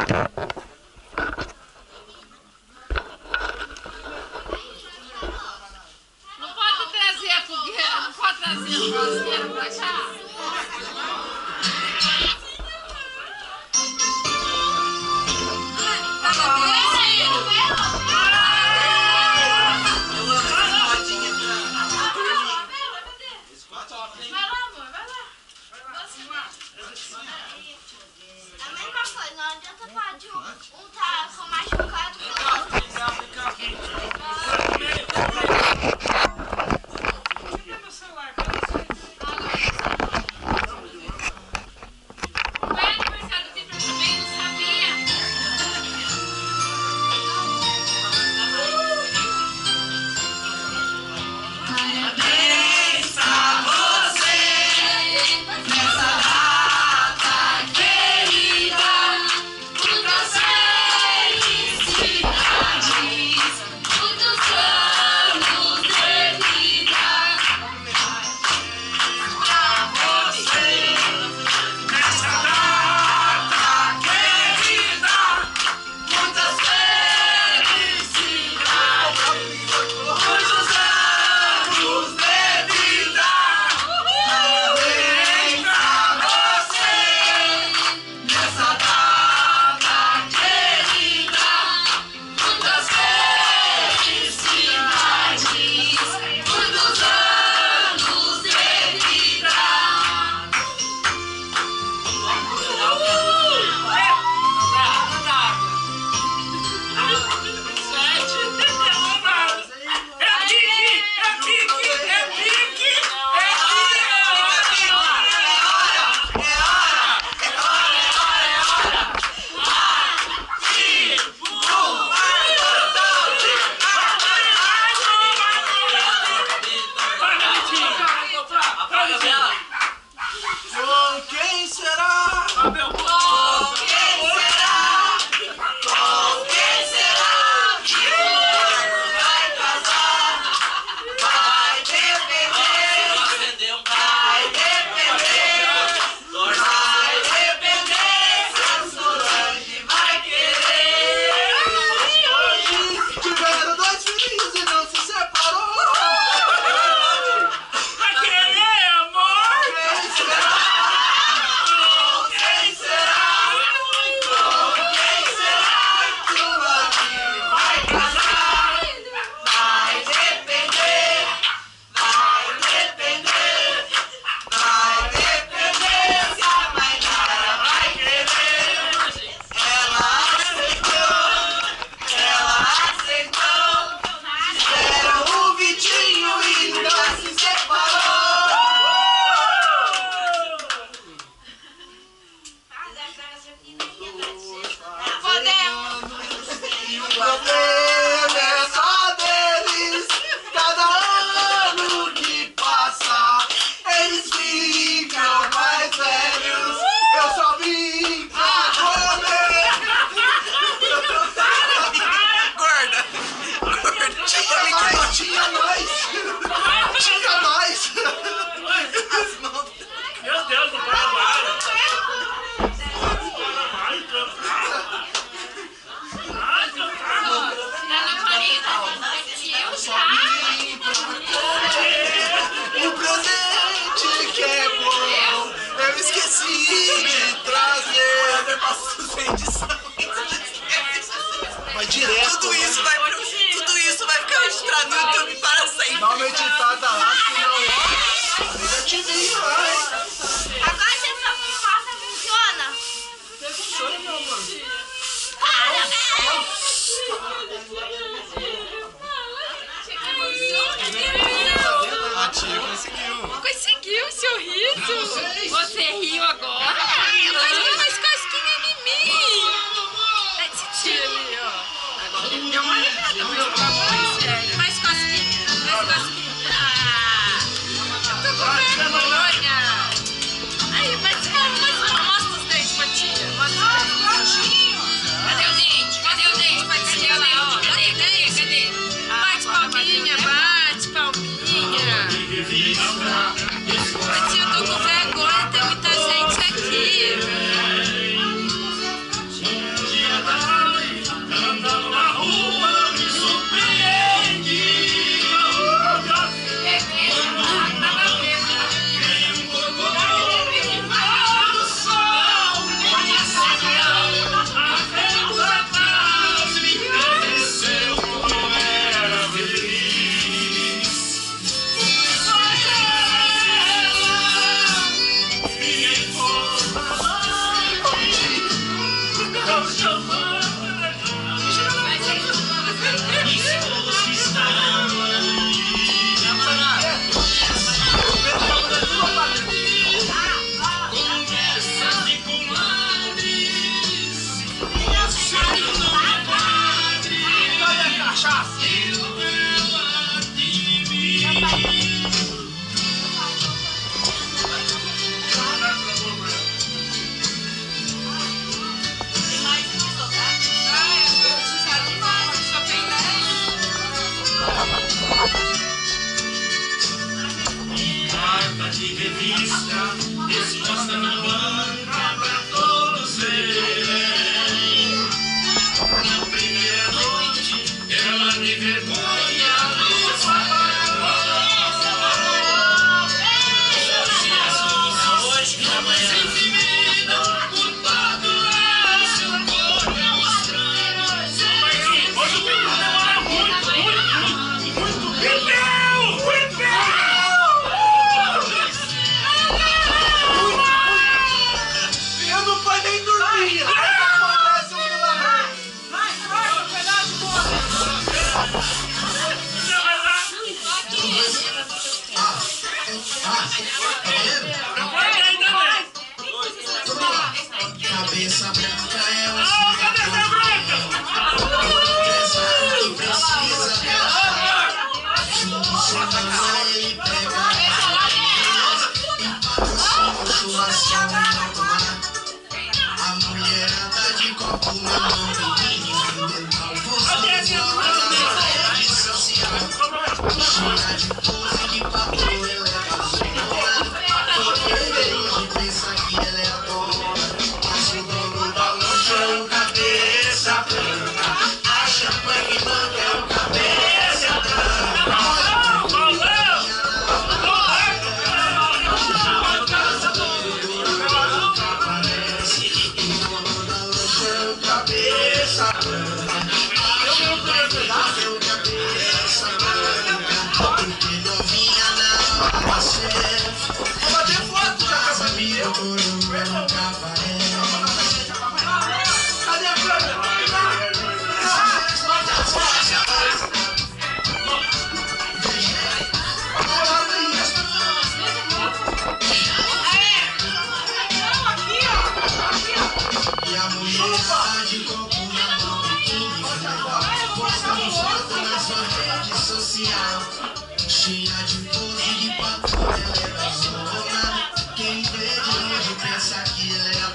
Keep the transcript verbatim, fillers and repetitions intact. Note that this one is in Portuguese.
Não pode trazer a fogueira, não pode trazer a churrasqueira pra cá. Vai direto. Tudo isso vai, tudo isso vai ficar registrado no YouTube para sempre. Dá uma editada lá, que não é. Negativinho, vai. Agora você só não passa, funciona. Funciona, meu amor. Para, velho! A tia conseguiu. Conseguiu, seu riso. Você riu agora? Mas tem mais casquinha em mim. É titia ali, ó. Agora ele deu uma arrepiada, mas eu tava sério. Mais casquinha, mais casquinha. Ah, eu tô com vergonha. Aí, mas mostra os dentes pra tia. Mostra os dentes. Cadê o dente? Cadê o dente pra tia? Cadê, cadê, cadê? Cadê? Bate palminha, bate palminha. Tia, eu tô com vergonha, tem muita gente aqui. exposta na banca pra todos verem. Na primeira noite, ela me vergonha dos hoje, minha mãe sempre me dá culpado, é o seu corpo é um estranho. Hoje o tempo demora muito, muito, muito, muito tempo, muito tempo. Eu não vou nem dormir. Acontece um milagre. Vai, vai, um pedaço de bola. Cabeça branca é o oh, cabeça branca! Que precisa dela. Junto sem ela ele pega. Consolação e automar. A mulher anda de copo na mão. Mental, você não é rede social. Cheia de pose de papo, ela é vazia. Porque ele pensa que ela é boa. Mas o dono da loja é o cabeça branca. A champanhe branca é o cabeça branca. Parece que o dono da loja é o cabeça branca. A champanhe é o cabeça branca. Porque novinha na hora da selfie. Vou bater foto já com essa minha. Eu nunca aparece. Cadê a câmera? E a mulher tá de copo na mão, biquíni flegal, postando foto na sua rede social, cheia de pose de papo, ela é da zona. Quem vê de longe pensa que ela é